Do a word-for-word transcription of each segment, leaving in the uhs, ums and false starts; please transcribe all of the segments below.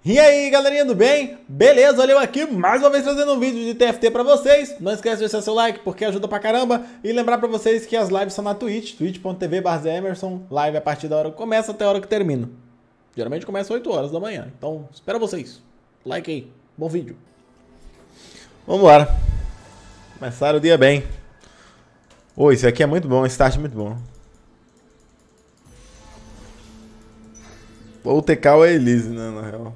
E aí galerinha do bem? Beleza? Olha eu aqui mais uma vez trazendo um vídeo de T F T pra vocês. Não esquece de deixar seu like porque ajuda pra caramba. E lembrar pra vocês que as lives são na Twitch, twitch ponto tv barra Emerson. Live a partir da hora que começa até a hora que termina. Geralmente começa às oito horas da manhã. Então espero vocês. Like aí. Bom vídeo. Vambora. Começar o dia bem. Ô, esse aqui é muito bom, start muito bom. Ou o T K ou a Elise, né, na real.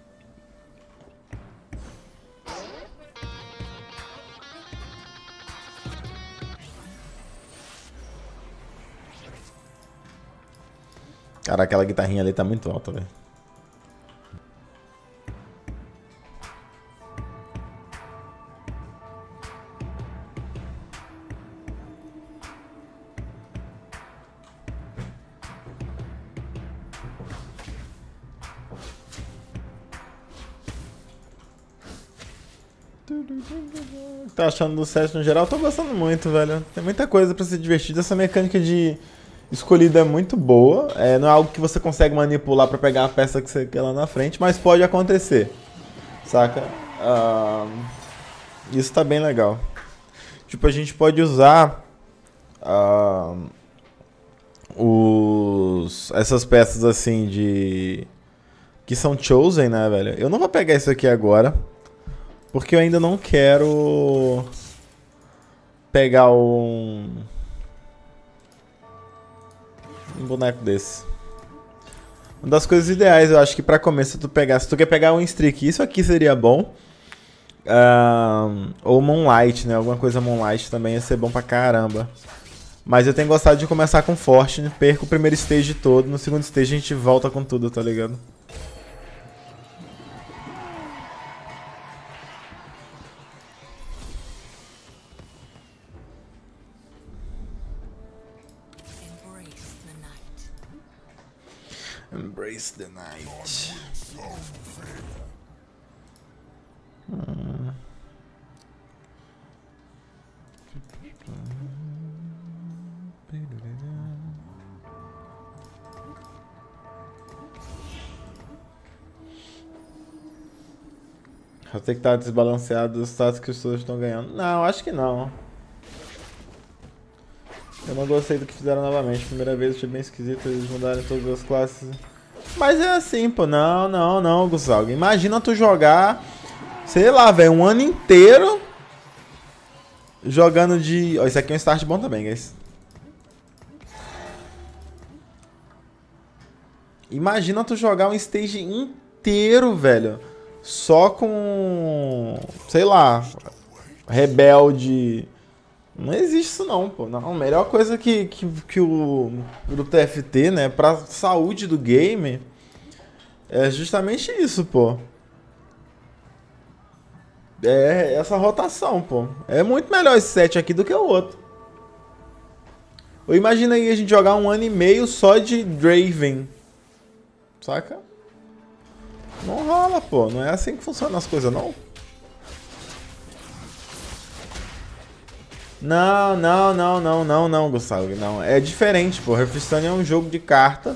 Cara, aquela guitarrinha ali tá muito alta, velho. Tá achando do set no geral? Tô gostando muito, velho. Tem muita coisa pra se divertir. Essa mecânica de escolhida é muito boa. É, não é algo que você consegue manipular pra pegar a peça que você quer lá na frente, mas pode acontecer. Saca? Uh, isso tá bem legal. Tipo, a gente pode usar uh, os, essas peças assim de... que são chosen, né, velho? Eu não vou pegar isso aqui agora. Porque eu ainda não quero pegar um, um boneco desse. Uma das coisas ideais, eu acho que pra começar tu pegar, se tu quer pegar um streak, isso aqui seria bom. Um, ou Moonlight, né? Alguma coisa Moonlight também ia ser bom pra caramba. Mas eu tenho gostado de começar com Fortune, perco o primeiro stage todo, no segundo stage a gente volta com tudo, tá ligado? Embrace the night. Hum. Vai ter que estar desbalanceado os status que os pessoas estão ganhando. Não, acho que não. Eu não gostei do que fizeram novamente. Primeira vez achei bem esquisito eles mudarem todas as classes. Mas é assim, pô. Não, não, não, Gustavo. Imagina tu jogar, sei lá, velho, um ano inteiro jogando de... Ó, esse aqui é um start bom também, guys. Imagina tu jogar um stage inteiro, velho, só com, sei lá, rebelde... Não existe isso não, pô. Não, a melhor coisa que, que, que o do T F T, né, pra saúde do game é justamente isso, pô. É essa rotação, pô. É muito melhor esse set aqui do que o outro. Ou imagina aí a gente jogar um ano e meio só de Draven. Saca? Não rola, pô. Não é assim que funcionam as coisas, não. Não, não, não, não, não, não, Gustavo, não. É diferente, pô. Hearthstone é um jogo de carta.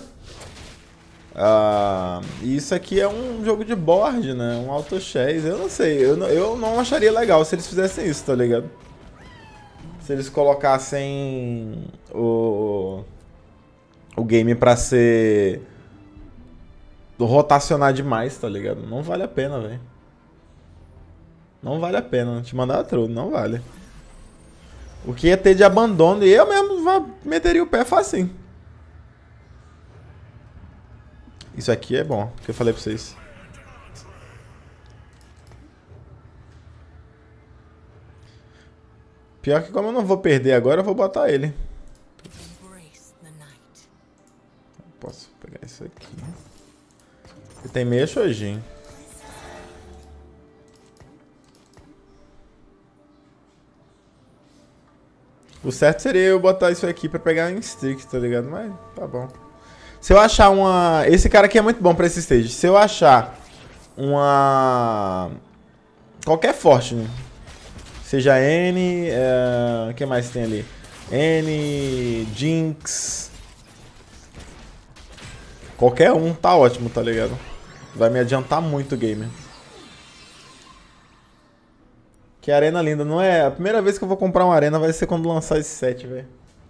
Uh, e isso aqui é um jogo de board, né? Um auto chess. Eu não sei, eu não, eu não acharia legal se eles fizessem isso, tá ligado? Se eles colocassem o, o game pra ser... rotacionar demais, tá ligado? Não vale a pena, velho. Não vale a pena. Te mandar outro, não vale. O que ia ter de abandono, e eu mesmo meteria o pé facinho. Isso aqui é bom, que eu falei pra vocês. Pior que como eu não vou perder agora, eu vou botar ele. Posso pegar isso aqui. E tem meia Shojin. O certo seria eu botar isso aqui pra pegar em streak, tá ligado? Mas tá bom. Se eu achar uma... Esse cara aqui é muito bom pra esse stage. Se eu achar uma... qualquer Fortune, seja N... O é... que mais tem ali? N... Jinx... Qualquer um tá ótimo, tá ligado? Vai me adiantar muito o game. Que arena linda, não é? A primeira vez que eu vou comprar uma arena vai ser quando lançar esse set, velho.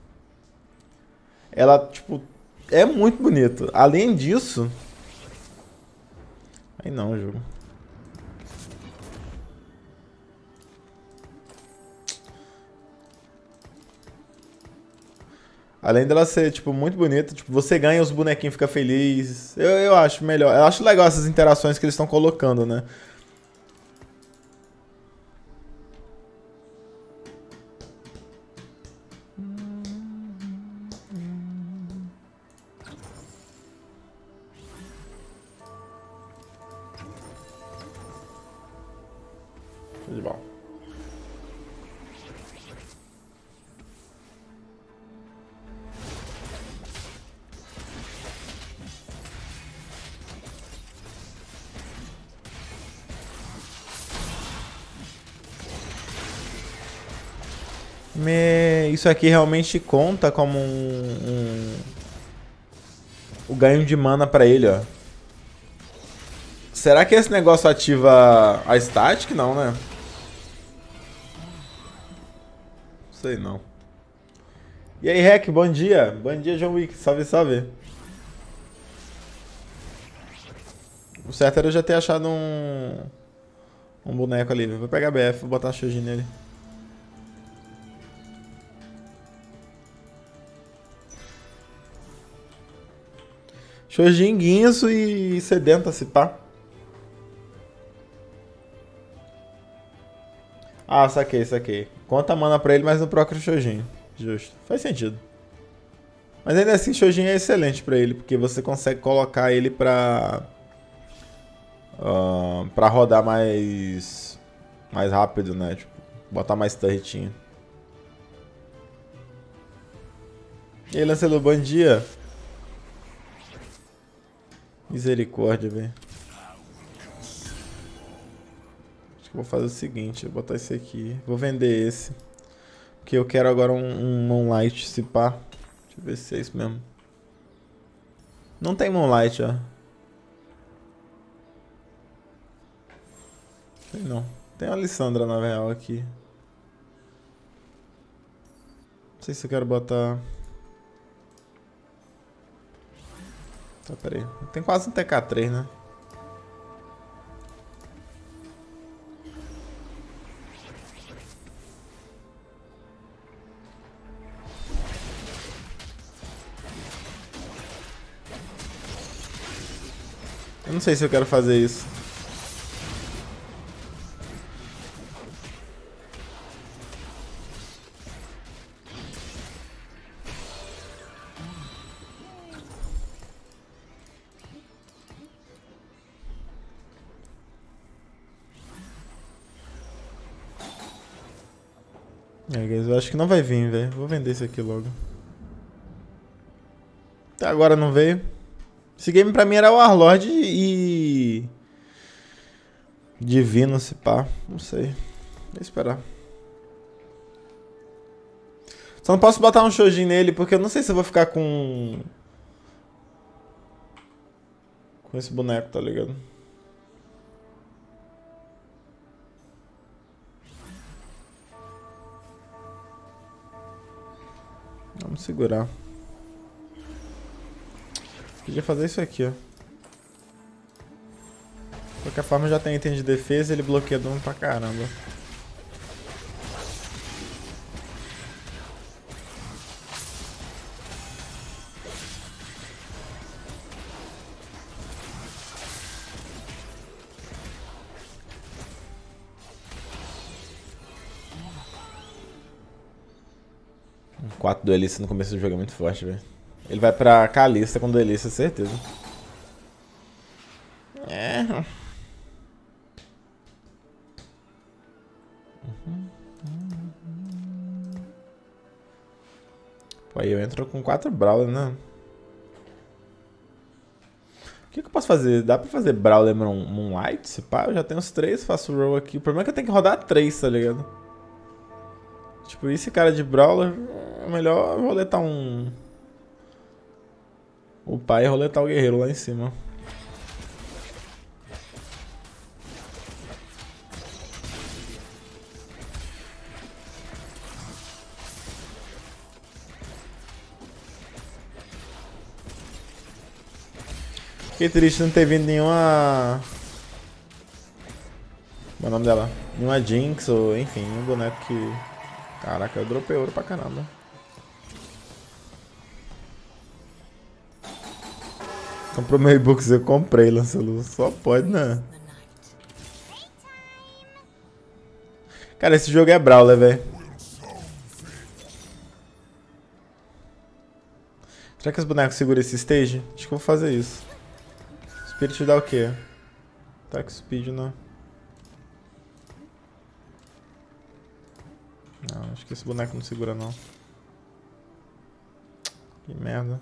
Ela, tipo, é muito bonito. Além disso... Aí não, jogo. Além dela ser, tipo, muito bonita, tipo, você ganha, os bonequinhos ficam felizes. Eu, eu acho melhor. Eu acho legal essas interações que eles estão colocando, né? De bola. Me... Isso aqui realmente conta como um, um... o ganho de mana pra ele, ó. Será que esse negócio ativa a static? Não, né? Sei não. E aí, Rec, bom dia. Bom dia, John Wick. Salve, salve. O certo era eu já ter achado um... um boneco ali. Vou pegar B F, vou botar a Shoji nele. Shojin, guinso e sedenta, se pá. Ah, saquei, saquei. Conta mana pra ele, mas não proca o Shojin. Justo. Faz sentido. Mas ainda assim, Shojin é excelente pra ele, porque você consegue colocar ele pra... Uh, pra rodar mais... mais rápido, né? Tipo, botar mais turretinho. E aí, Lancelot, bom dia. Misericórdia, velho. Acho que eu vou fazer o seguinte, vou botar esse aqui. Vou vender esse. Porque eu quero agora um, um Moonlight, se pá. Deixa eu ver se é isso mesmo. Não tem Moonlight, ó. Tem não. Tem a Alessandra na real aqui. Não sei se eu quero botar... Tá, pera aí. Tem quase um T K três, né? Eu não sei se eu quero fazer isso. É, guys, eu acho que não vai vir, velho. Vou vender esse aqui logo. Até agora não veio. Esse game pra mim era Warlord e... Divino, se pá. Não sei. Vou esperar. Só não posso botar um Shojin nele, porque eu não sei se eu vou ficar com... Com esse boneco, tá ligado? Vamos segurar. Podia fazer isso aqui, ó. De qualquer forma, já tem item de defesa e ele bloqueia dano pra caramba. quatro duelista no começo do jogo é muito forte, velho. Ele vai pra Kalista com duelista, certeza. É. Pô, aí eu entro com quatro Brawler, né? O que, que eu posso fazer? Dá pra fazer Brawler Moon, Moonlight? Se pá, eu já tenho os três, faço roll aqui. O problema é que eu tenho que rodar três, tá ligado? Tipo, esse cara de Brawler, é melhor roletar um... O pai e roletar o guerreiro lá em cima. Fiquei triste não ter vindo nenhuma... Qual é o nome dela? Nenhuma Jinx ou enfim, um boneco que... Caraca, eu dropei ouro pra caramba. Comprou meu e-books, eu comprei, Lancelot. Só pode, né? Cara, esse jogo é brawler, velho. Será que os bonecos seguram esse stage? Acho que eu vou fazer isso. Spirit dá o quê? Attack speed, não. Não, acho que esse boneco não segura, não. Que merda.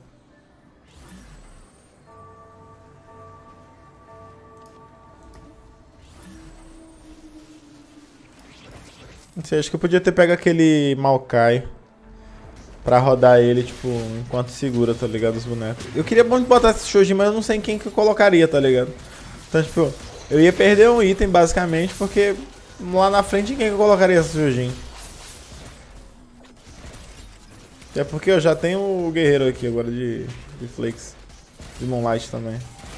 Não sei, acho que eu podia ter pego aquele Maokai pra rodar ele, tipo, enquanto segura, tá ligado, os bonecos. Eu queria muito botar esse Shojin, mas eu não sei em quem que eu colocaria, tá ligado? Então, tipo, eu ia perder um item, basicamente, porque lá na frente em quem que eu colocaria esse Shojin? É porque eu já tenho o guerreiro aqui agora de, de Flakes. De Moonlight também.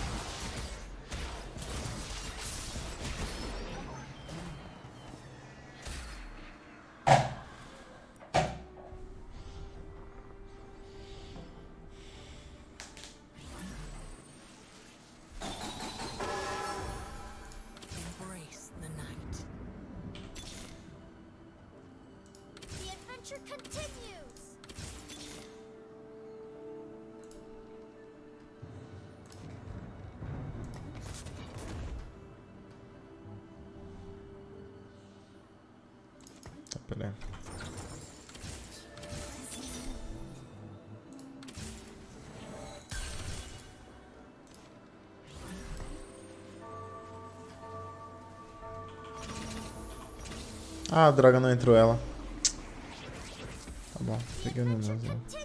Pera aí. Ah, a droga, não entrou ela. Tá bom, peguei o mesmo.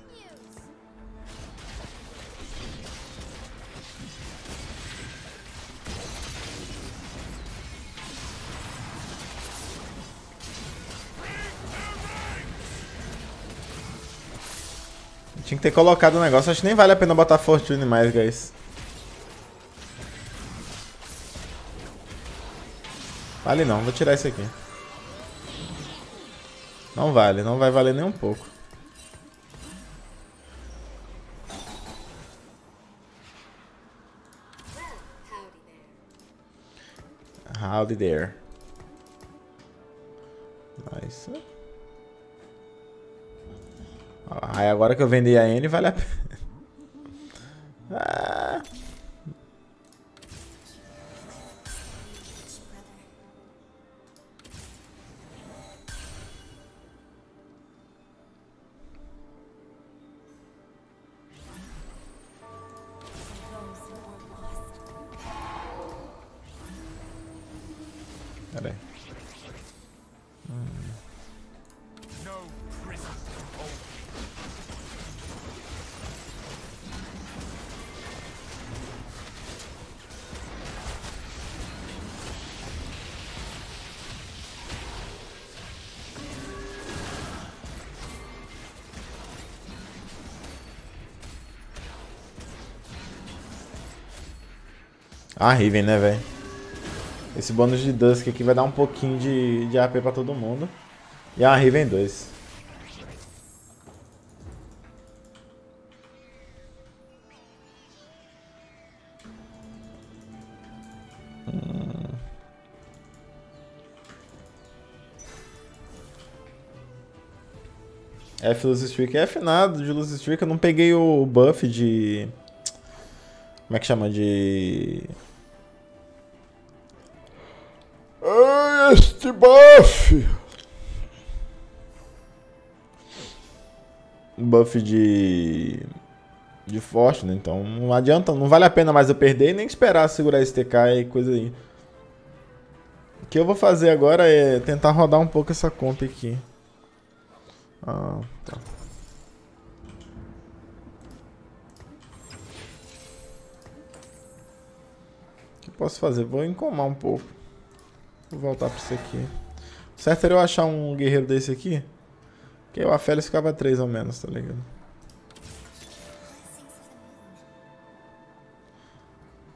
Tinha que ter colocado o negócio, acho que nem vale a pena botar Fortune mais, guys. Vale não, vou tirar isso aqui. Não vale, não vai valer nem um pouco. Howdy there. Nice. Aí agora que eu vendi a N, vale a pena. Ah. Pera aí. Hum. Ah, Riven, né, velho? Esse bônus de Dusk aqui vai dar um pouquinho de, de A P pra todo mundo. E a Riven dois. Hum. F Luz Streak. F nada de Luz Streak. Eu não peguei o buff de... Como é que chama? De... Ai, este buff! Buff de... De forte, né? Então não adianta, não vale a pena mais eu perder nem esperar segurar esse T K e coisa aí. O que eu vou fazer agora é tentar rodar um pouco essa conta aqui. Ah, tá. O que eu posso fazer? Vou encomar um pouco. Vou voltar pra isso aqui. O certo era eu achar um guerreiro desse aqui. Que aí o Aphelios ficava três ao menos, tá ligado?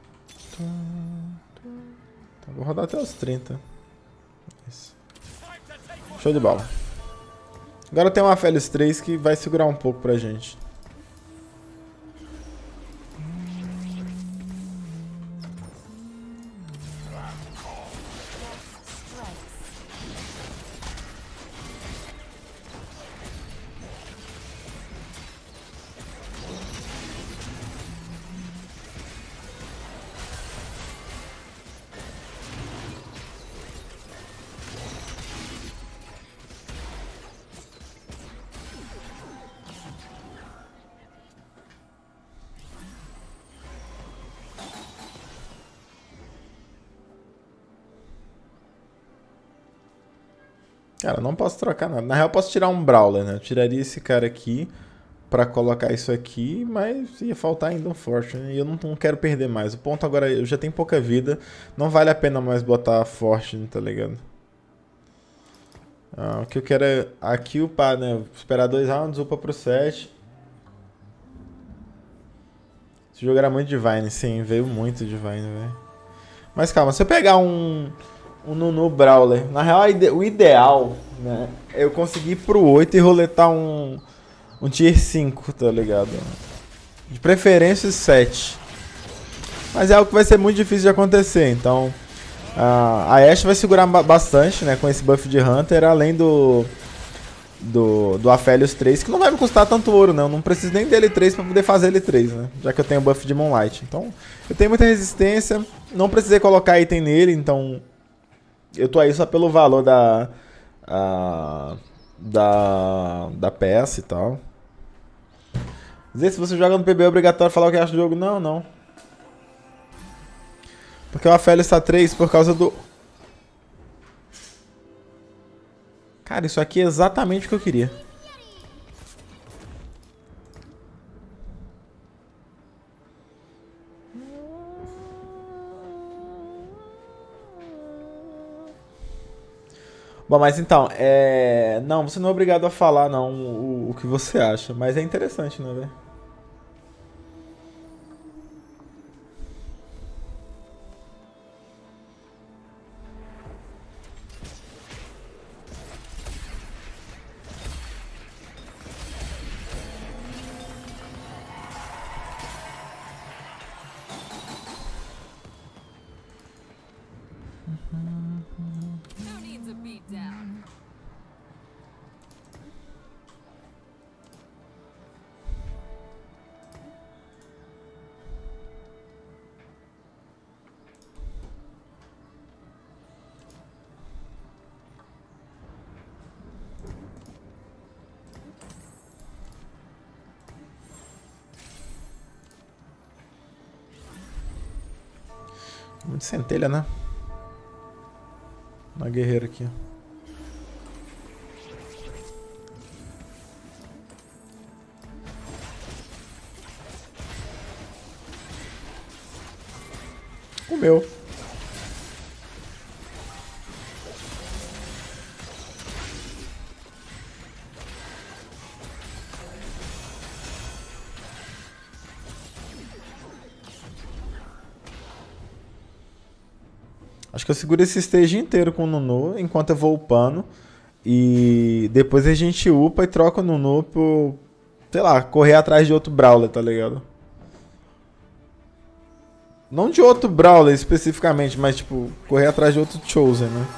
Então, vou rodar até os trinta. Isso. Show de bola. Agora tem uma Aphelios três que vai segurar um pouco pra gente. Cara, não posso trocar nada. Na real, eu posso tirar um Brawler, né? Eu tiraria esse cara aqui pra colocar isso aqui, mas ia faltar ainda um Fortune. E eu não, não quero perder mais. O ponto agora, eu já tenho pouca vida. Não vale a pena mais botar Fortune, tá ligado? Ah, o que eu quero é aqui upar, né? Esperar dois rounds, upa pro set. Esse jogo era muito Divine, sim. Veio muito Divine, velho. Mas calma, se eu pegar um... um Nunu Brawler. Na real, o ideal, né, é eu conseguir ir pro oito e roletar um, um Tier cinco, tá ligado? De preferência sete. Mas é algo que vai ser muito difícil de acontecer, então... Uh, a Ashe vai segurar bastante, né, com esse buff de Hunter, além do... Do, do Aphelios três, que não vai me custar tanto ouro, né? Eu não preciso nem dele três pra poder fazer ele três, né? Já que eu tenho o buff de Moonlight. Então, eu tenho muita resistência, não precisei colocar item nele, então... Eu tô aí só pelo valor da, a, da, da peça e tal. Dizer se você joga no P B é obrigatório falar o que acha do jogo? Não, não. Porque o Aphelios tá três por causa do... Cara, isso aqui é exatamente o que eu queria. Bom, mas então, é... Não, você não é obrigado a falar, não, o, o que você acha. Mas é interessante, né, velho? Muito centelha, né? Na guerreira aqui. Comeu. Acho que eu seguro esse stage inteiro com o Nunu enquanto eu vou upando. E depois a gente upa e troca o Nunu pro, sei lá, correr atrás de outro Brawler, tá ligado? Não de outro Brawler especificamente, mas tipo, correr atrás de outro Chosen, né?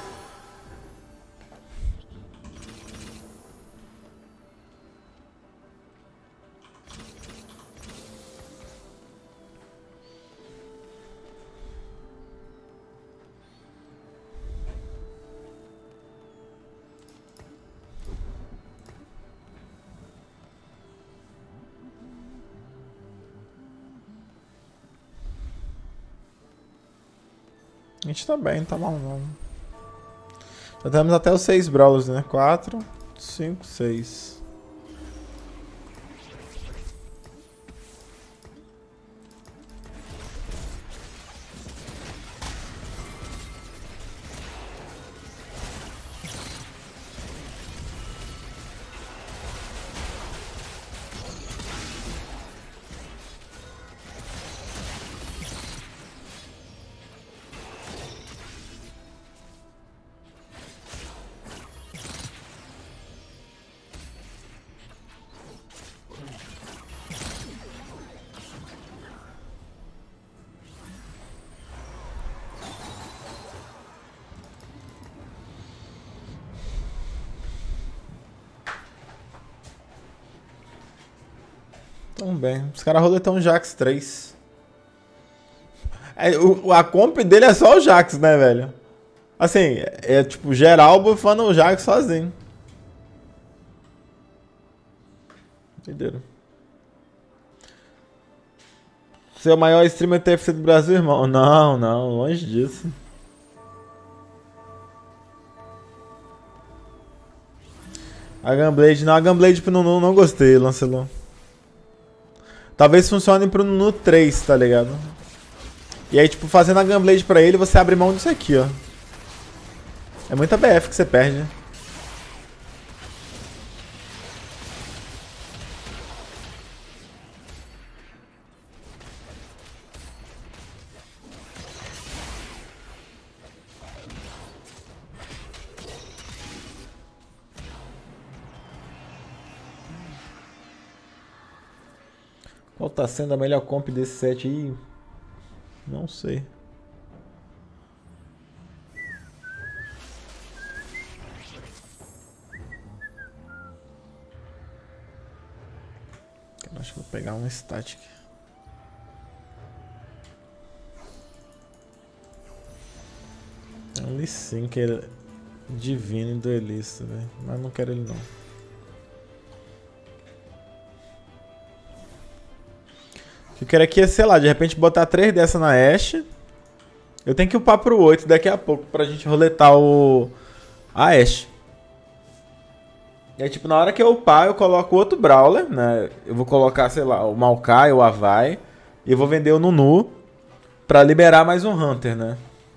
A gente tá bem, tá mal não. Já temos até os seis Brawlers, né? quatro, cinco, seis. Tão bem. Os caras roletam um Jax três. É, o, a comp dele é só o Jax, né, velho? Assim, é tipo geral bufando o Jax sozinho. Entenderam? Seu maior streamer T F C do Brasil, irmão? Não, não, longe disso. A Gunblade, não, a Gunblade pro Nunu não gostei, Lancelot. Talvez funcione pro Nunu três, tá ligado? E aí, tipo, fazendo a Gunblade pra ele, você abre mão disso aqui, ó. É muita B F que você perde. Qual tá sendo a melhor comp desse set aí? Não sei. Acho que vou pegar um static. É um Lee Sin que é divino e duelista, velho. Mas não quero ele não. O que eu quero aqui é, sei lá, de repente botar três dessa na Ashe. Eu tenho que upar pro oito daqui a pouco pra gente roletar o... a Ashe. E aí, tipo, na hora que eu upar, eu coloco outro Brawler, né? Eu vou colocar, sei lá, o Maokai, o Avai. E eu vou vender o Nunu pra liberar mais um Hunter, né?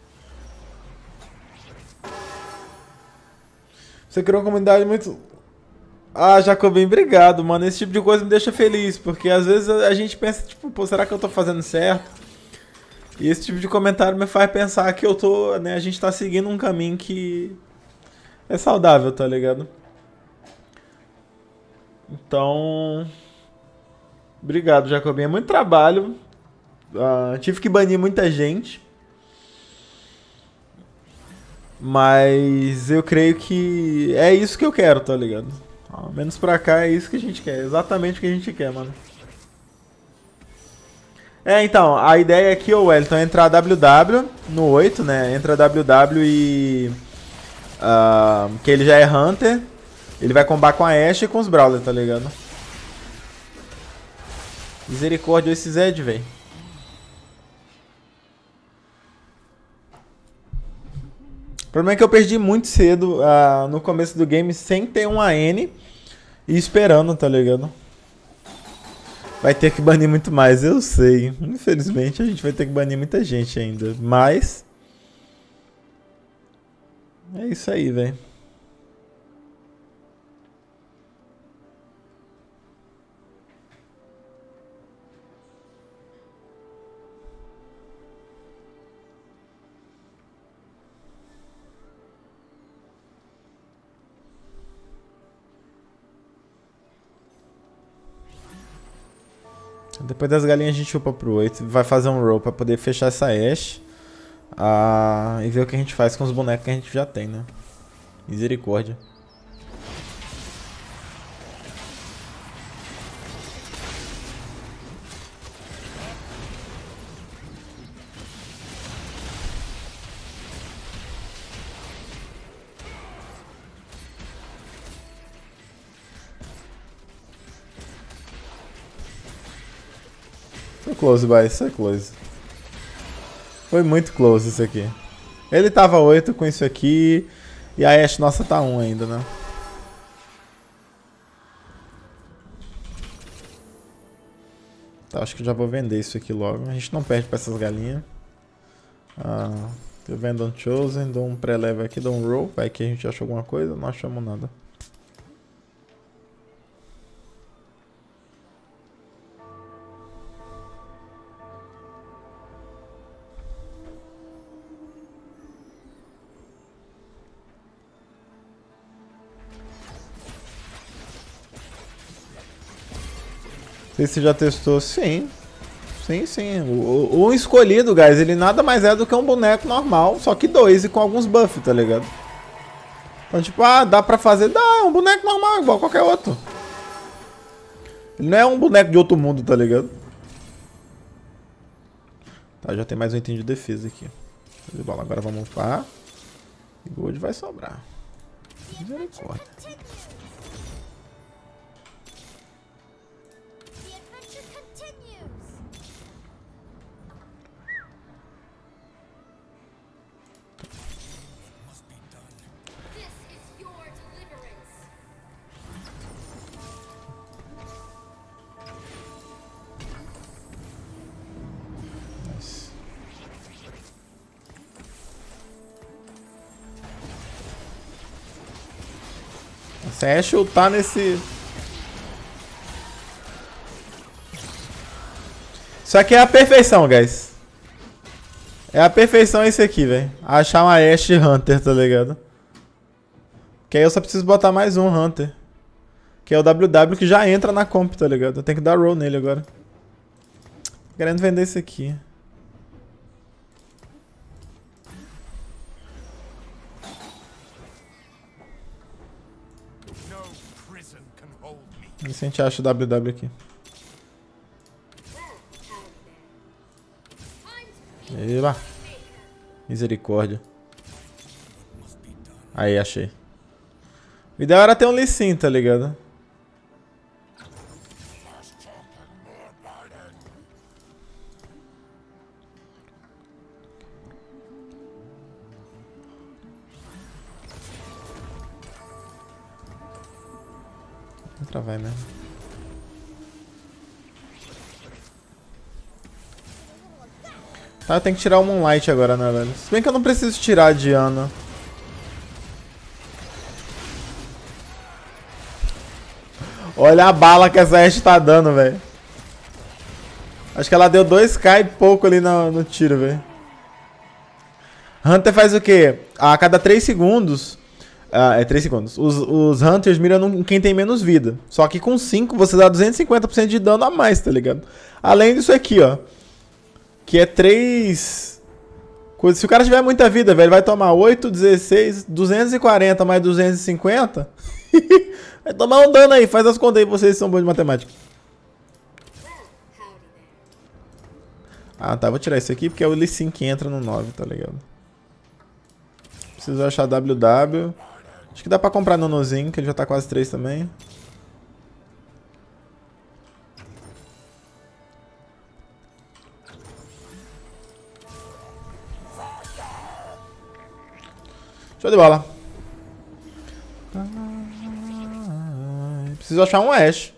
Você criou uma comunidade muito... Ah, Jacobin, obrigado, mano. Esse tipo de coisa me deixa feliz, porque às vezes a gente pensa, tipo, pô, será que eu tô fazendo certo? E esse tipo de comentário me faz pensar que eu tô, né, a gente tá seguindo um caminho que é saudável, tá ligado? Então... Obrigado, Jacobin. É muito trabalho. Uh, tive que banir muita gente. Mas eu creio que é isso que eu quero, tá ligado? Ao menos pra cá é isso que a gente quer. Exatamente o que a gente quer, mano. É, então, a ideia aqui, ô Wellington, é entrar W W no oito, né? Entra W W e... Uh, que ele já é Hunter. Ele vai combar com a Ashe e com os Brawler, tá ligado? Misericórdia esse Zed, velho. O problema é que eu perdi muito cedo uh, no começo do game sem ter um A N e esperando, tá ligado? Vai ter que banir muito mais, eu sei. Infelizmente a gente vai ter que banir muita gente ainda. Mas... é isso aí, velho. Depois das galinhas a gente upa pro oito. Vai fazer um roll pra poder fechar essa Ashe. Ah, e ver o que a gente faz com os bonecos que a gente já tem, né? Misericórdia. Foi close, boy. Isso é close. Foi muito close isso aqui. Ele tava oito com isso aqui. E a Ashe nossa tá um ainda, né? Tá, acho que eu já vou vender isso aqui logo. A gente não perde pra essas galinhas. Ah, eu vendo um Chosen, dou um pré-level aqui, dou um roll. Vai que a gente achou alguma coisa, não achamos nada. Não sei se você já testou. Sim. Sim, sim. O, o, o escolhido, guys, ele nada mais é do que um boneco normal, só que dois e com alguns buffs, tá ligado? Então, tipo, ah, dá pra fazer? Dá, é um boneco normal, igual qualquer outro. Ele não é um boneco de outro mundo, tá ligado? Tá, já tem mais um item de defesa aqui. De bola. Agora vamos upar. E gold vai sobrar. Misericórdia. Se a Ashe ultar nesse... Isso aqui é a perfeição, guys. É a perfeição esse aqui, velho. Achar uma Ashe Hunter, tá ligado? Que aí eu só preciso botar mais um Hunter. Que é o W W que já entra na comp, tá ligado? Eu tenho que dar roll nele agora. Tô querendo vender esse aqui. Vê se a gente acha o W W aqui. Eba. Misericórdia. Aí, achei. O ideal era ter um Lee Sin, tá ligado? Entra, vai mesmo. Tá, eu tenho que tirar o Moonlight agora, né, velho? Se bem que eu não preciso tirar a Diana. Olha a bala que essa Ashe tá dando, velho. Acho que ela deu dois K e pouco ali no, no tiro, velho. Hunter faz o quê? A cada três segundos... Ah, é três segundos. Os, os Hunters miram em quem tem menos vida. Só que com cinco você dá duzentos e cinquenta por cento de dano a mais, tá ligado? Além disso aqui, ó. Que é três... Se o cara tiver muita vida, velho, vai tomar oito, dezesseis, duzentos e quarenta mais duzentos e cinquenta. Vai tomar um dano aí. Faz as contas aí, vocês são bons de matemática. Ah, tá. Vou tirar isso aqui porque é o Lee Sin que entra no nove, tá ligado? Preciso achar W W. Acho que dá pra comprar Nonozinho, que ele já tá quase três também. Show de bola. Preciso achar um Ashe.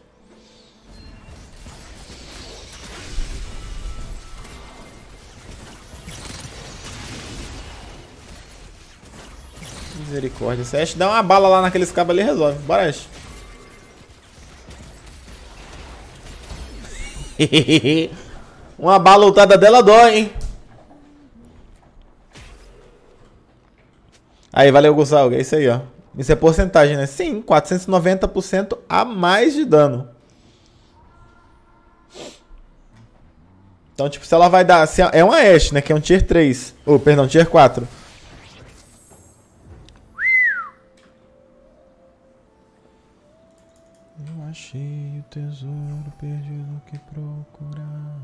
Misericórdia. Se a Ashe dá uma bala lá naqueles cabos ali, resolve. Bora, Ashe. Uma bala lutada dela dói, hein? Aí, valeu, Gustavo. É isso aí, ó. Isso é porcentagem, né? Sim, quatrocentos e noventa por cento a mais de dano. Então, tipo, se ela vai dar... Se é uma Ashe, né? Que é um tier três. Ou, oh, perdão, tier quatro. Eu achei o tesouro perdido que procurar.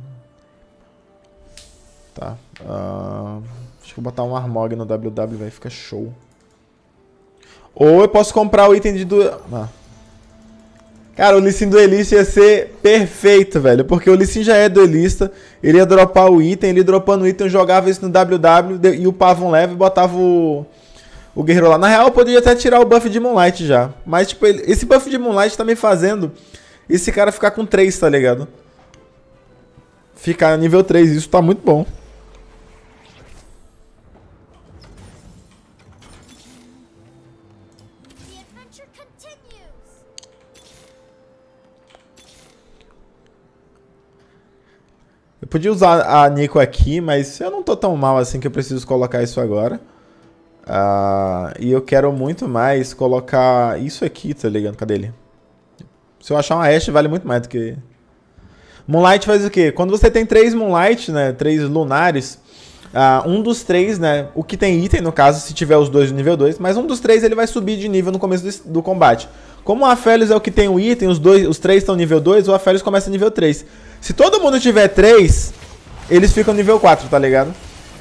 Tá. Uh, acho que vou botar um Armog no W W, vai ficar show. Ou eu posso comprar o item de duel... Ah. Cara, o Lee Sin duelista ia ser perfeito, velho. Porque o Lee Sin já é duelista. Ele ia dropar o item. Ele dropando o item, eu jogava isso no W W e upava um level e botava o... o guerreiro lá. Na real, eu poderia até tirar o buff de Moonlight já. Mas, tipo, ele... esse buff de Moonlight tá me fazendo esse cara ficar com três, tá ligado? Ficar nível três. Isso tá muito bom. Eu podia usar a Nico aqui, mas eu não tô tão mal assim que eu preciso colocar isso agora. Uh, e eu quero muito mais colocar isso aqui, tá ligado? Cadê ele? Se eu achar uma Ashe, vale muito mais do que... Moonlight faz o quê? Quando você tem três Moonlight, né? Três lunares, uh, um dos três, né? O que tem item, no caso, se tiver os dois no nível dois, mas um dos três ele vai subir de nível no começo do, do combate. Como o Aphelios é o que tem o item, os, dois, os três estão nível dois, o Aphelios começa nível três. Se todo mundo tiver três, eles ficam nível quatro, tá ligado?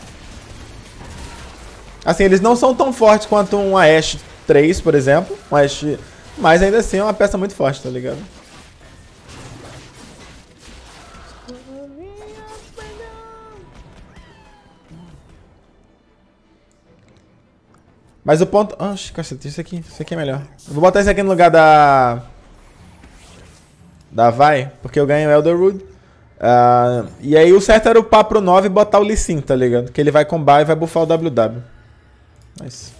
Assim, eles não são tão fortes quanto um Ashe três, por exemplo. Um Ashe, mas ainda assim é uma peça muito forte, tá ligado? Mas o ponto... Oxe, cacete, isso aqui, isso aqui é melhor. Eu vou botar isso aqui no lugar da... Da Vai, porque eu ganho o Elderwood. Uh, e aí o certo era upar pro nove e botar o Lee Sin, tá ligado? Que ele vai combar e vai buffar o W W. Nice.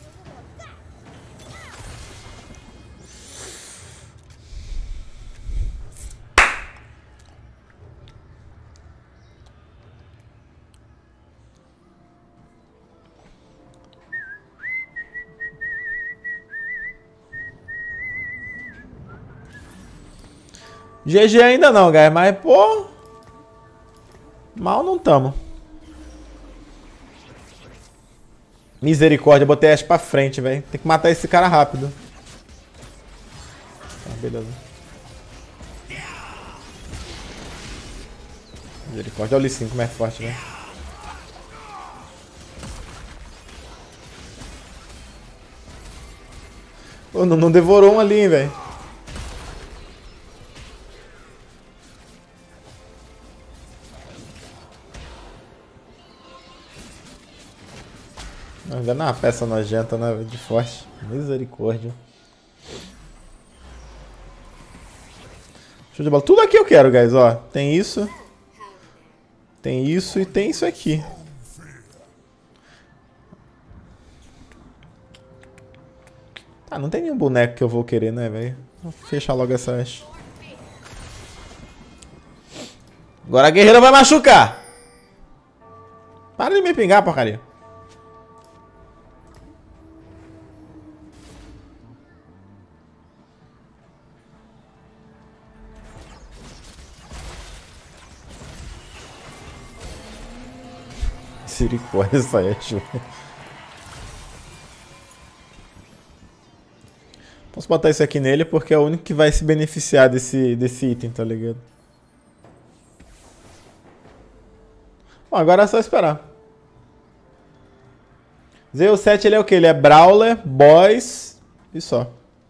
G G ainda não, guys, mas pô... Mal não tamo. Misericórdia, eu botei a Ashe pra frente, velho. Tem que matar esse cara rápido. Ah, beleza. Misericórdia, olha o Lee Sin como é forte, velho. Pô, não, não devorou um ali, velho. Ainda não é uma peça nojenta, né? De forte. Misericórdia. Show de bola. Tudo aqui eu quero, guys, ó. Tem isso. Tem isso e tem isso aqui. Ah, não tem nenhum boneco que eu vou querer, né, velho? Vou fechar logo essa Ashe. Agora a guerreira vai machucar. Para de me pingar, porcaria. Misericórdia, essa Ashe. Posso botar isso aqui nele porque é o único que vai se beneficiar desse, desse item, tá ligado? Bom, agora é só esperar. Zeus sete, ele é o que? Ele é Brawler, Boss e só.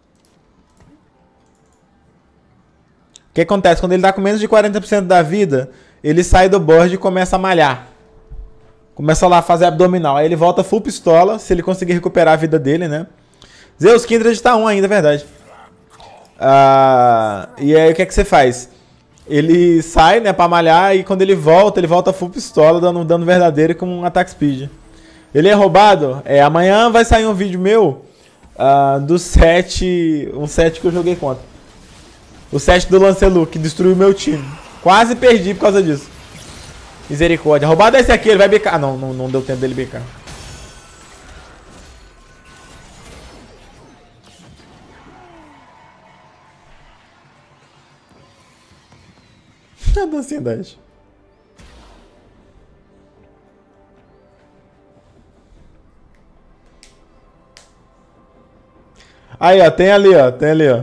O que acontece? Quando ele tá com menos de quarenta por cento da vida, ele sai do board e começa a malhar. Começa lá a fazer abdominal. Aí ele volta full pistola, se ele conseguir recuperar a vida dele, né? Zeus Kindred tá um ainda, é verdade. Ah, e aí o que é que você faz? Ele sai, né, pra malhar e quando ele volta, ele volta full pistola, dando dano verdadeiro com um attack speed. Ele é roubado? É, amanhã vai sair um vídeo meu uh, do set, um set que eu joguei contra. O set do Lancelot, que destruiu meu time. Quase perdi por causa disso. Misericórdia. Roubado é esse aqui, ele vai bicar. Ah, não, não, não deu tempo dele bicar. A dancinha da Ashe. Aí, ó, tem ali, ó, tem ali, ó.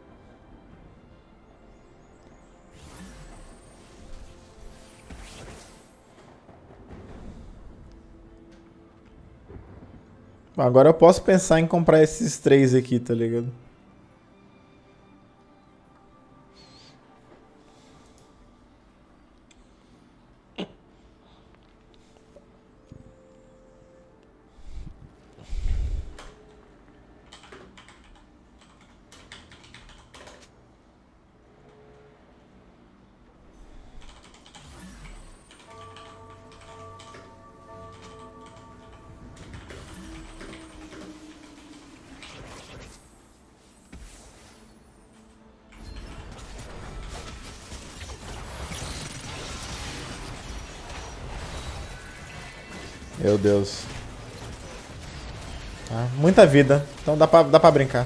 Agora eu posso pensar em comprar esses três aqui, tá ligado? Meu Deus. Ah, muita vida. Então dá pra, dá pra brincar.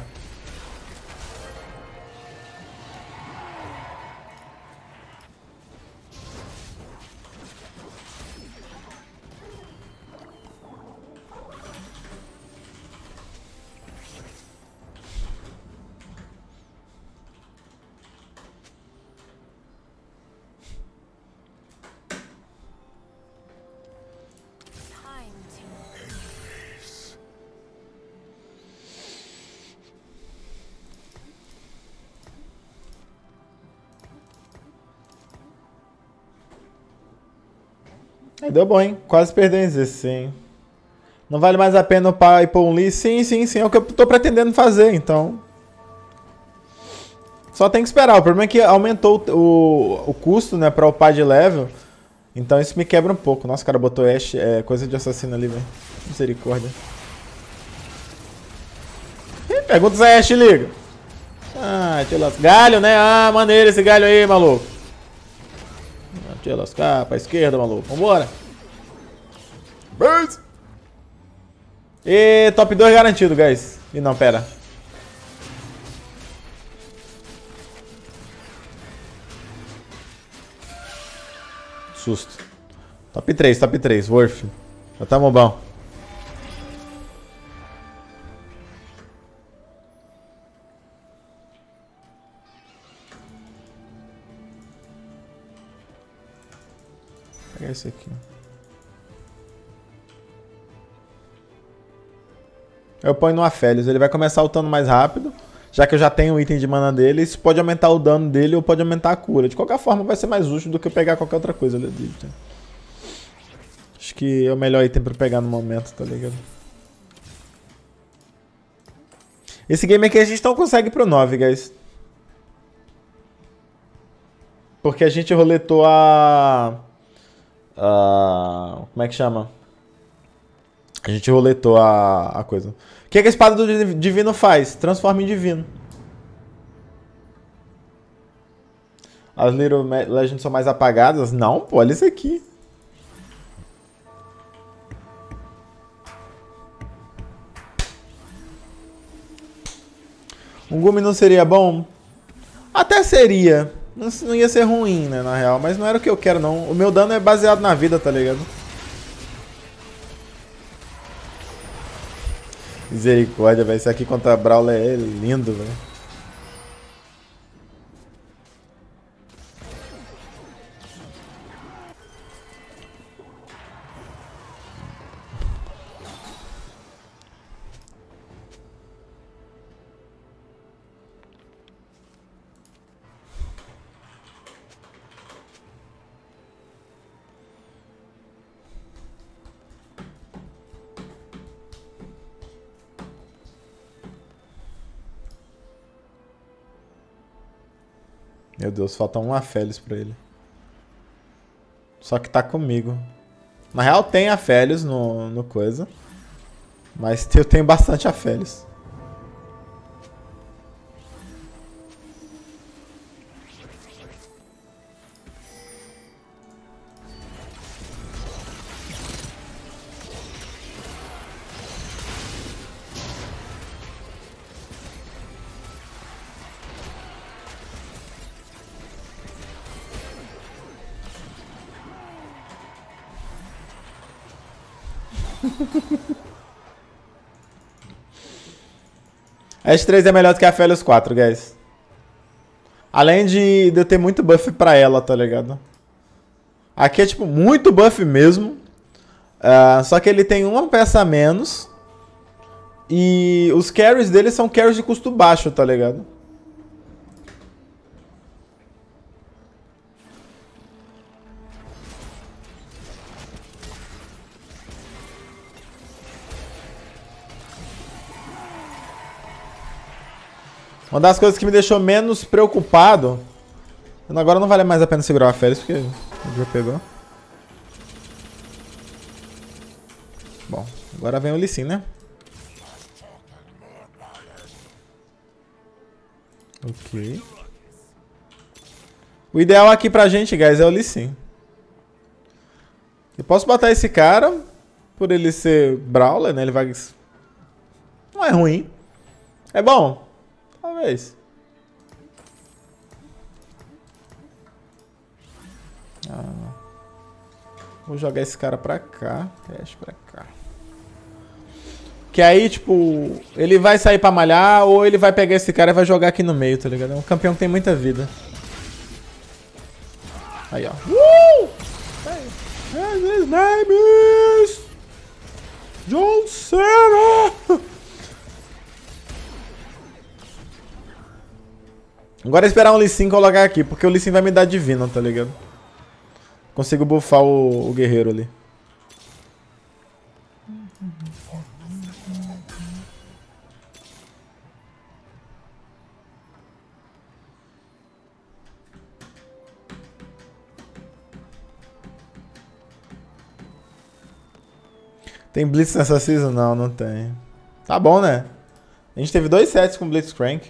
Aí deu bom, hein? Quase perdemos esse, sim. Não vale mais a pena upar e pôr um Lee? Sim, sim, sim. É o que eu tô pretendendo fazer, então. Só tem que esperar. O problema é que aumentou o, o custo, né, pra upar de level. Então isso me quebra um pouco. Nossa, o cara botou Ash, é coisa de assassino ali, velho. Misericórdia. Ih, pergunta se a Ash liga. Ah, deixa eu lascar. Galho, né? Ah, maneiro esse galho aí, maluco. Ah, deixa eu lascar pra esquerda, maluco. Vambora. Burst. E top dois garantido, guys. E não, pera. Susto. Top três, top três. Worth. Já tamo bom. Vou pegar esse aqui. Eu ponho no Aphelios. Ele vai começar lutando mais rápido. Já que eu já tenho o item de mana dele, isso pode aumentar o dano dele ou pode aumentar a cura. De qualquer forma, vai ser mais útil do que eu pegar qualquer outra coisa ali. Acho que é o melhor item pra pegar no momento, tá ligado? Esse game aqui a gente não consegue pro nove, guys. Porque a gente roletou a... a... Como é que chama? A gente roletou a, a coisa. O que, é que a espada do divino faz? Transforma em divino. As Little Legends são mais apagadas? Não, pô, olha isso aqui. Um Gumi não seria bom? Até seria. Não, não ia ser ruim, né, na real. Mas não era o que eu quero, não. O meu dano é baseado na vida, tá ligado? Misericórdia, velho. Isso aqui contra a Brawler é lindo, velho. Meu Deus, falta um Aphelios pra ele. Só que tá comigo. Na real tem Aphelios no, no coisa. Mas eu tenho bastante Aphelios. A S três é melhor do que a Aphelios quatro, guys. Além de, de eu ter muito buff pra ela, tá ligado? Aqui é tipo muito buff mesmo. Uh, só que ele tem uma peça a menos. E os carries dele são carries de custo baixo, tá ligado? Uma das coisas que me deixou menos preocupado... Agora não vale mais a pena segurar a Aphelios, porque ele já pegou. Bom, agora vem o Lee Sin, né? Ok. O ideal aqui pra gente, guys, é o Lee Sin. Eu posso botar esse cara, por ele ser Brawler, né? Ele vai... Não é ruim. É bom. Talvez. Ah. Vou jogar esse cara pra cá. Cash pra cá. Que aí, tipo, ele vai sair pra malhar ou ele vai pegar esse cara e vai jogar aqui no meio, tá ligado? É um campeão que tem muita vida. Aí, ó. Uh! His name is John Cena! Agora é esperar um Lee Sin colocar aqui, porque o Lee Sin vai me dar divino, tá ligado? Consigo buffar o, o guerreiro ali. Tem Blitz nessa season? Não, não tem. Tá bom, né? A gente teve dois sets com Blitzcrank.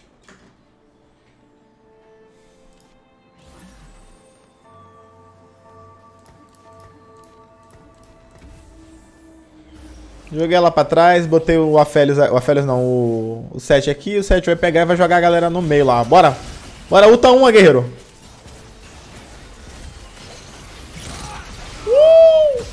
Joguei ela pra trás, botei o Aphelios, o Aphelios não, o, o Sett aqui, o Sett vai pegar e vai jogar a galera no meio lá. Bora! Bora, ulta uma, guerreiro! Uh!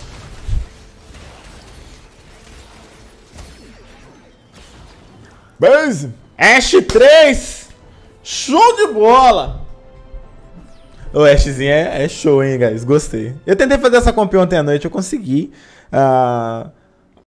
Base! Ashe três! Show de bola! O Ashezinho é, é show, hein, guys? Gostei. Eu tentei fazer essa comp ontem à noite, eu consegui. Ah... Uh...